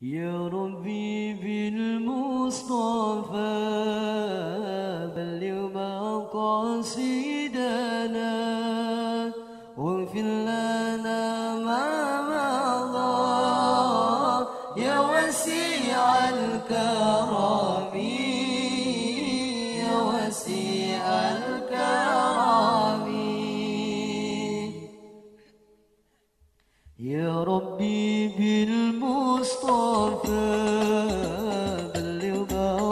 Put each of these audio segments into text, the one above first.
يا ربي بالمصطفى بلغ مقاصدنا واغفر لنا ما مضى يا وسيع الكرم يا وسيع الكرم يا ربي بالمصطفى بلغ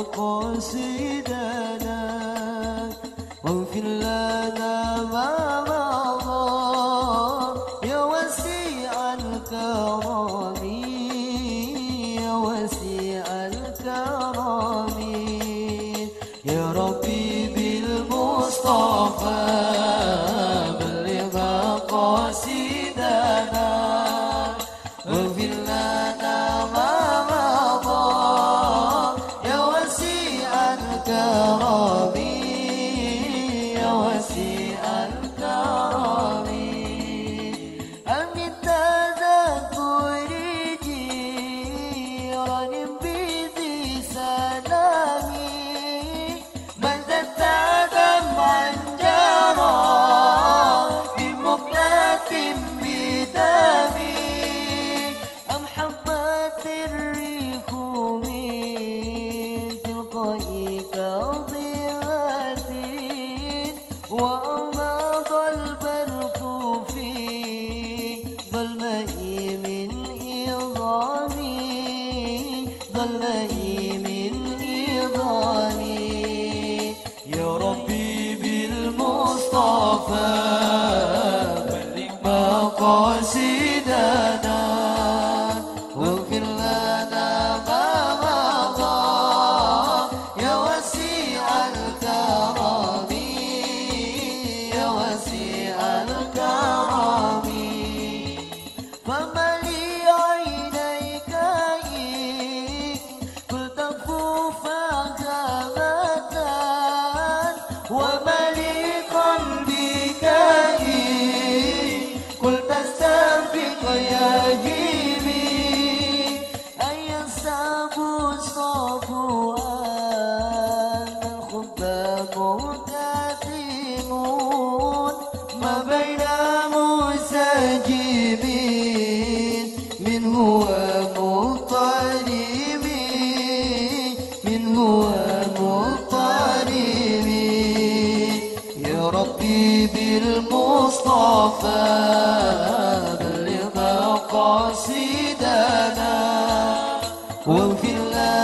مقاصدنا واغفر لنا ما مضى يا وسيع الكرم يا وسيع الكرم يا ربي بالمصطفى بلغ مقاصدنا واغفر لنا ما مضى يا وسيع الكرم يا وسيع الكرم أمن تذكر جيران بذي سلامي من زدت دمعا جرى بمقلة بدمي الريح من تلقاء كاظمة وأمض البرق في ظلمة من إظامي ظلمة من إظامي يا ربي بالمصطفى بلغ مقاصدنا واغفر لنا ما مضى يا وسيع الكرم يا وسيع الكرم فما لي عينيك إن كنت كفوفها غابتان وما لي قلبك إن قلت استنفق يا جيبي مبتسمون ما بين منسجمين من هو مضطرب من هو مضطرب يا ربي بالمصطفى بلغ مقاصدنا واغفر لنا